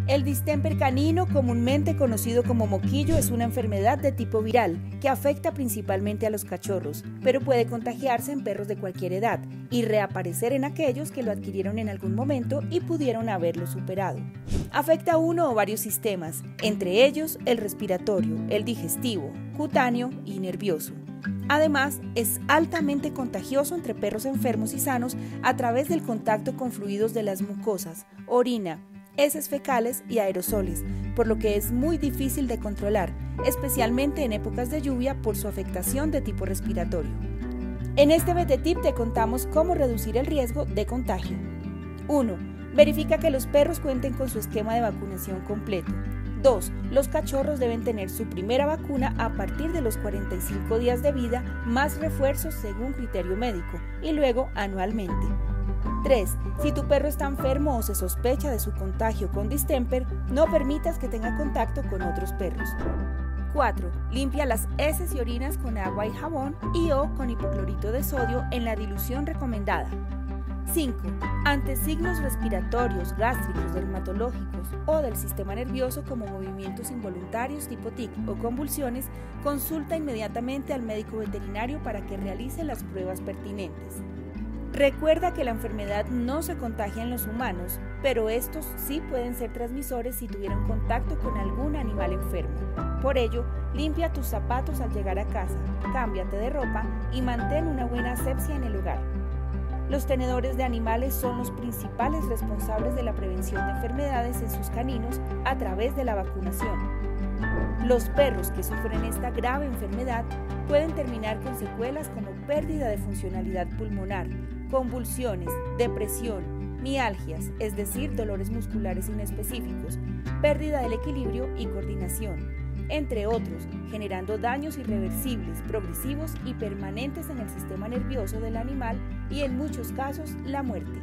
El distemper canino, comúnmente conocido como moquillo, es una enfermedad de tipo viral que afecta principalmente a los cachorros, pero puede contagiarse en perros de cualquier edad y reaparecer en aquellos que lo adquirieron en algún momento y pudieron haberlo superado. Afecta uno o varios sistemas, entre ellos el respiratorio, el digestivo, cutáneo y nervioso. Además, es altamente contagioso entre perros enfermos y sanos a través del contacto con fluidos de las mucosas, orina, heces fecales y aerosoles, por lo que es muy difícil de controlar, especialmente en épocas de lluvia por su afectación de tipo respiratorio. En este VT-Tip te contamos cómo reducir el riesgo de contagio. 1. Verifica que los perros cuenten con su esquema de vacunación completo. 2. Los cachorros deben tener su primera vacuna a partir de los 45 días de vida, más refuerzos según criterio médico, y luego anualmente. 3. Si tu perro está enfermo o se sospecha de su contagio con distemper, no permitas que tenga contacto con otros perros. 4. Limpia las heces y orinas con agua y jabón o con hipoclorito de sodio en la dilución recomendada. 5. Ante signos respiratorios, gástricos, dermatológicos o del sistema nervioso como movimientos involuntarios tipo tic o convulsiones, consulta inmediatamente al médico veterinario para que realice las pruebas pertinentes. Recuerda que la enfermedad no se contagia en los humanos, pero estos sí pueden ser transmisores si tuvieron contacto con algún animal enfermo. Por ello, limpia tus zapatos al llegar a casa, cámbiate de ropa y mantén una buena asepsia en el hogar. Los tenedores de animales son los principales responsables de la prevención de enfermedades en sus caninos a través de la vacunación. Los perros que sufren esta grave enfermedad pueden terminar con secuelas como pérdida de funcionalidad pulmonar, convulsiones, depresión, mialgias, es decir, dolores musculares inespecíficos, pérdida del equilibrio y coordinación, entre otros, generando daños irreversibles, progresivos y permanentes en el sistema nervioso del animal y en muchos casos la muerte.